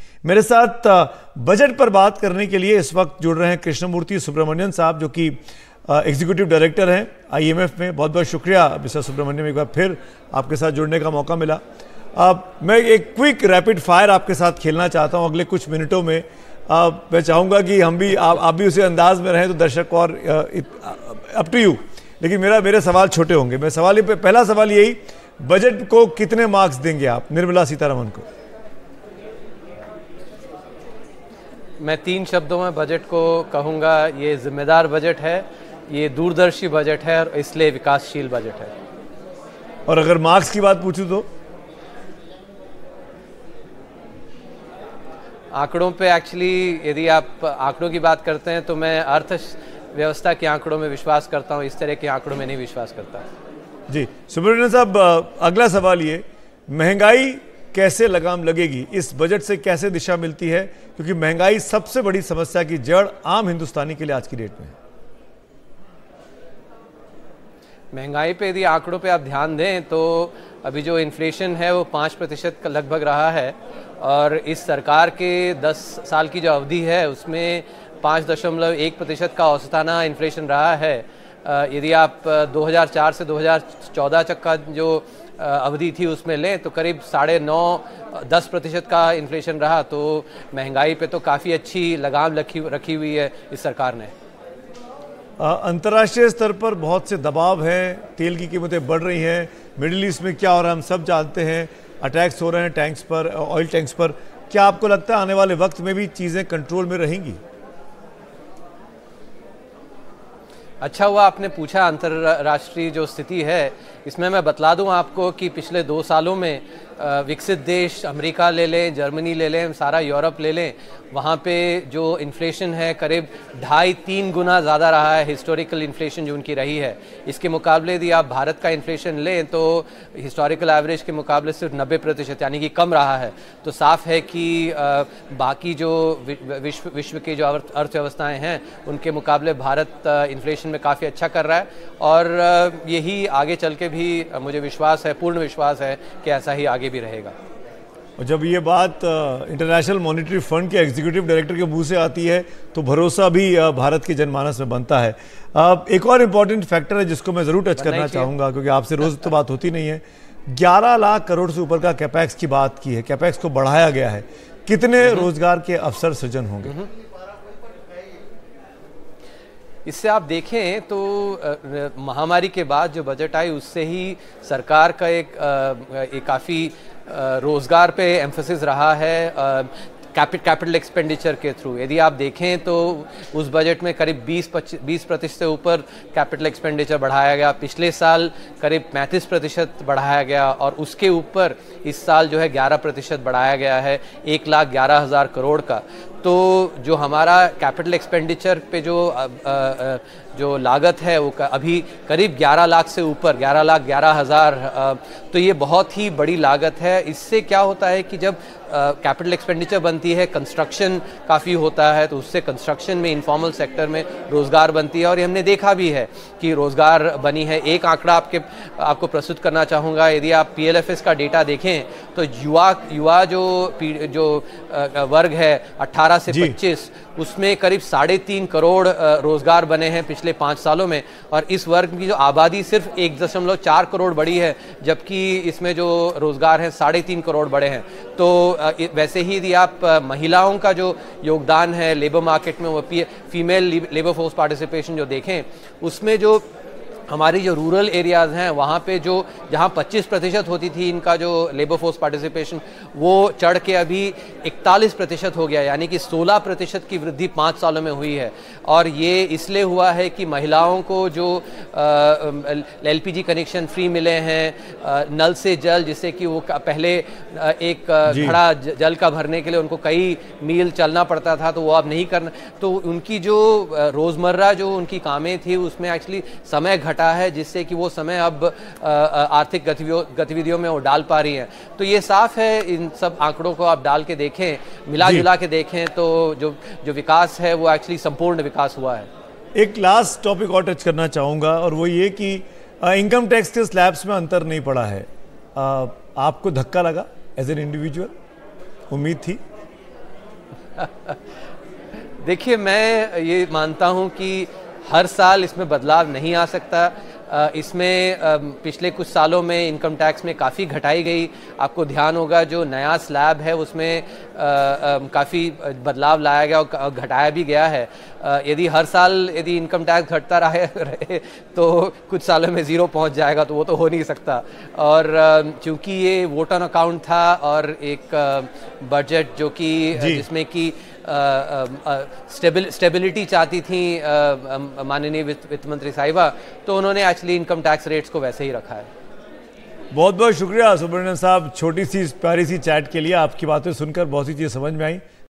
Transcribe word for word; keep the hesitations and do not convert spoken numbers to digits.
मेरे साथ बजट पर बात करने के लिए इस वक्त जुड़ रहे हैं कृष्णमूर्ति सुब्रमण्यन साहब, जो कि एग्जीक्यूटिव डायरेक्टर हैं आईएमएफ में। बहुत बहुत शुक्रिया मिस्टर सुब्रमण्यन, एक बार फिर आपके साथ जुड़ने का मौका मिला। अब मैं एक क्विक रैपिड फायर आपके साथ खेलना चाहता हूं अगले कुछ मिनटों में। अब मैं चाहूँगा कि हम भी आप आप भी उसी अंदाज में रहें तो दर्शक और अप टू यू, लेकिन मेरा मेरे सवाल छोटे होंगे। मैं सवाल पे पहला सवाल यही, बजट को कितने मार्क्स देंगे आप निर्मला सीतारमण को? मैं तीन शब्दों में बजट को कहूँगा, ये जिम्मेदार बजट है, ये दूरदर्शी बजट है और इसलिए विकासशील बजट है। और अगर मार्क्स की बात पूछूं तो आंकड़ों पे एक्चुअली यदि आप आंकड़ों की बात करते हैं तो मैं अर्थव्यवस्था के आंकड़ों में विश्वास करता हूं, इस तरह के आंकड़ों में नहीं विश्वास करता। जी सुब्रमण्यन साहब, अगला सवाल ये, महंगाई कैसे लगाम लगेगी? इस बजट से कैसे दिशा मिलती है, क्योंकि महंगाई सबसे बड़ी समस्या की जड़ आम हिंदुस्तानी के लिए आज की डेट में है। महंगाई पे यदि आंकड़ों पे आप ध्यान दें तो अभी जो इन्फ्लेशन है वो पाँच प्रतिशत का लगभग रहा है, और इस सरकार के दस साल की जो अवधि है उसमें पाँच दशमलव एक प्रतिशत का औसताना इन्फ्लेशन रहा है। यदि आप दो हज़ार चार से दो हज़ार चौदह तक का जो अवधि थी उसमें लें तो करीब साढ़े नौ दस प्रतिशत का इन्फ्लेशन रहा। तो महंगाई पे तो काफ़ी अच्छी लगाम रखी रखी हुई है इस सरकार ने। अंतर्राष्ट्रीय स्तर पर बहुत से दबाव हैं, तेल की कीमतें बढ़ रही हैं, मिडिल ईस्ट में क्या हो रहा है हम सब जानते हैं, अटैक्स हो रहे हैं टैंक्स पर, ऑयल टैंक्स पर। क्या आपको लगता है आने वाले वक्त में भी चीज़ें कंट्रोल में रहेंगी? अच्छा हुआ आपने पूछा अंतर्राष्ट्रीय जो स्थिति है, इसमें मैं बतला दूं आपको कि पिछले दो सालों में विकसित देश अमेरिका ले लें, जर्मनी ले लें, सारा यूरोप ले लें, वहाँ पे जो इन्फ्लेशन है करीब ढाई तीन गुना ज़्यादा रहा है हिस्टोरिकल इन्फ्लेशन जो उनकी रही है। इसके मुकाबले यदि आप भारत का इन्फ्लेशन लें तो हिस्टोरिकल एवरेज के मुकाबले सिर्फ नब्बे प्रतिशत यानी कि कम रहा है। तो साफ है कि बाकी जो विश्व विश्व की जो अर्थव्यवस्थाएं हैं उनके मुकाबले भारत इन्फ्लेशन में काफ़ी अच्छा कर रहा है, और यही आगे चल के भी मुझे विश्वास है, पूर्ण विश्वास है कि ऐसा ही आगे भी रहेगा। और जब ये बात इंटरनेशनल मॉनेटरी फंड के एग्जीक्यूटिव डायरेक्टर के मुंह से आती है तो भरोसा भी भारत के जनमानस में बनता है। एक और इम्पॉर्टेंट फैक्टर है जिसको मैं ज़रूर टच करना चाहूँगा, क्योंकि आपसे रोज़ तो बात होती नहीं है। ग्यारह लाख करोड़ से ऊपर का कैपेक्स की बात की है, कैपेक्स को बढ़ाया गया है। कितने रोजगार के अवसर सृजन होंगे? इससे आप देखें तो महामारी के बाद जो बजट आई उससे ही सरकार का एक, एक काफ़ी रोज़गार पे एम्फोसिस रहा है कैपिटल एक्सपेंडिचर के थ्रू। यदि आप देखें तो उस बजट में करीब बीस बीस प्रतिशत से ऊपर कैपिटल एक्सपेंडिचर बढ़ाया गया, पिछले साल करीब पैंतीस प्रतिशत बढ़ाया गया, और उसके ऊपर इस साल जो है ग्यारह प्रतिशत बढ़ाया गया है, एक लाख ग्यारह हज़ार करोड़ का। तो जो हमारा कैपिटल एक्सपेंडिचर पे जो आ, आ, जो लागत है वो अभी करीब ग्यारह लाख से ऊपर, ग्यारह लाख ग्यारह हज़ार, तो ये बहुत ही बड़ी लागत है। इससे क्या होता है कि जब कैपिटल एक्सपेंडिचर बनती है, कंस्ट्रक्शन काफ़ी होता है, तो उससे कंस्ट्रक्शन में, इनफॉर्मल सेक्टर में रोज़गार बनती है, और ये हमने देखा भी है कि रोज़गार बनी है। एक आंकड़ा आपके आपको प्रस्तुत करना चाहूँगा, यदि आप पी एल एफ एस का डेटा देखें तो युवा युवा जो जो वर्ग है अट्ठारह से पच्चीस, उसमें करीब साढ़े तीन करोड़ रोज़गार बने हैं पिछले पाँच सालों में, और इस वर्ग की जो आबादी सिर्फ एक दशमलव चार करोड़ बढ़ी है, जबकि इसमें जो रोज़गार हैं साढ़े तीन करोड़ बढ़े हैं। तो वैसे ही यदि आप महिलाओं का जो योगदान है लेबर मार्केट में, वो फीमेल लेबर फोर्स पार्टिसिपेशन जो देखें, उसमें जो हमारी जो रूरल एरियाज़ हैं वहाँ पे जो जहाँ पच्चीस प्रतिशत होती थी इनका जो लेबर फोर्स पार्टिसिपेशन, वो चढ़ के अभी इकतालीस प्रतिशत हो गया, यानी कि सोलह प्रतिशत की वृद्धि पाँच सालों में हुई है। और ये इसलिए हुआ है कि महिलाओं को जो L P G connection free मिले हैं, नल से जल, जिससे कि वो पहले एक घड़ा जल का भरने के लिए उनको कई मील चलना पड़ता था, तो वो अब नहीं करना, तो उनकी जो रोज़मर्रा जो उनकी कामें थी उसमें एक्चुअली समय घटा है, जिससे कि वो समय अब आर्थिक गतिविधियों में वो डाल पा रही हैं। तो ये साफ है, इन सब आंकड़ों को आप डाल के देखें, मिला जुला के देखें तो जो जो विकास है वो एक्चुअली संपूर्ण विकास हुआ है। एक लास्ट टॉपिक और टच करना चाहूँगा, और वो ये कि इनकम टैक्स के स्लैब्स में अंतर नहीं पड़ा है। आ, आपको धक्का लगा एज एन इंडिविजुअल? उम्मीद थी? देखिए, मैं ये मानता हूं कि हर साल इसमें बदलाव नहीं आ सकता। इसमें पिछले कुछ सालों में इनकम टैक्स में काफ़ी घटाई गई। आपको ध्यान होगा जो नया स्लैब है उसमें काफ़ी बदलाव लाया गया और घटाया भी गया है। यदि हर साल यदि इनकम टैक्स घटता रहे, रहे तो कुछ सालों में ज़ीरो पहुंच जाएगा, तो वो तो हो नहीं सकता। और चूंकि ये वोट ऑन अकाउंट था और एक बजट जो कि जिसमें कि स्टेबिल स्टेबिलिटी चाहती थी माननीय वित्त मंत्री साहिबा, तो उन्होंने एक्चुअली इनकम टैक्स रेट्स को वैसे ही रखा है। बहुत बहुत शुक्रिया सुब्रमण्यन साहब, छोटी सी प्यारी सी चैट के लिए। आपकी बातें सुनकर बहुत सी चीज़ समझ में आई।